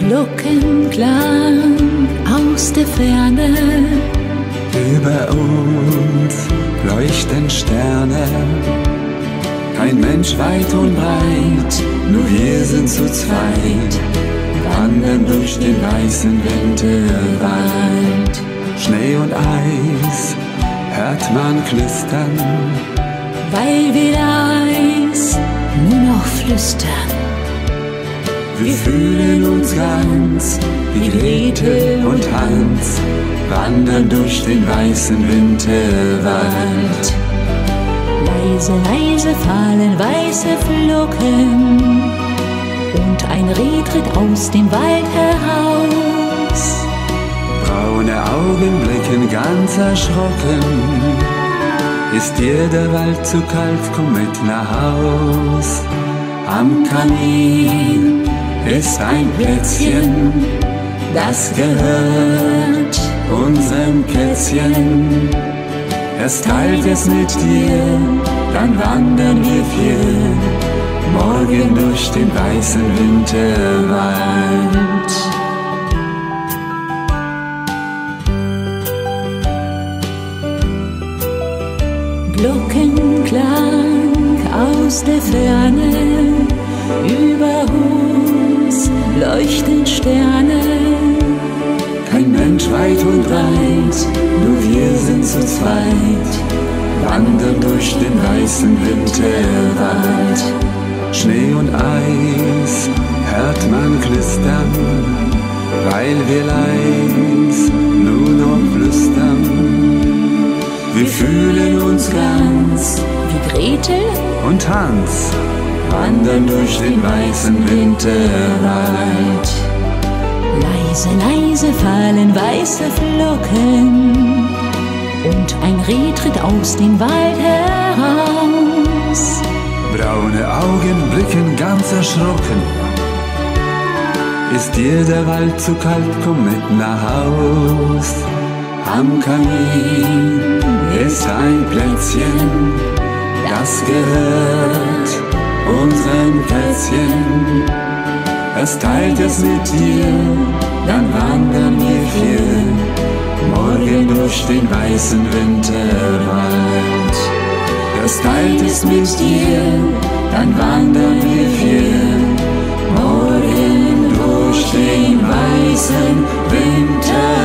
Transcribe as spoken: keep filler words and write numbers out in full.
Glockenklang aus der Ferne. Über uns leuchten Sterne. Kein Mensch weit und breit, nur wir sind zu zweit, wandern durch den weißen Winterwald. Schnee und Eis hört man knistern, weil wir Eis nur noch flüstern. Wir fühlen uns ganz wie Gretel und Hans, wandern durch den weißen Winterwald. Leise, leise fallen weiße Flocken und ein Reh tritt aus dem Wald heraus. Braune Augen blicken ganz erschrocken. Ist dir der Wald zu kalt, komm mit nach Haus. Am Kamin ist ein Plätzchen, das gehört unserem Kätzchen. Es teilt es mit dir, dann wandern wir vier morgen durch den weißen Winterwald. Glockenklang aus der Ferne, über uns leuchten Sterne. Kein Mensch weit und breit, nur wir sind zu zweit, wandern durch den weißen Winterwald. Schnee und Eis hört man knistern, weil wir leis nur noch flüstern. Wir fühlen uns ganz wie Gretel und Hans, wandern durch den weißen Winterwald. Leise, leise fallen weiße Flocken und ein Reh tritt aus dem Wald heraus. Braune Augen blicken ganz erschrocken. Ist dir der Wald zu kalt, komm mit nach Haus. Am Kamin ist ein Plätzchen, das gehört unserem Kätzchen. Es teilt es mit dir, dann wandern wir vier morgen durch den weißen Winterwald. Es teilt es mit dir, dann wandern wir vier morgen durch den weißen Winterwald.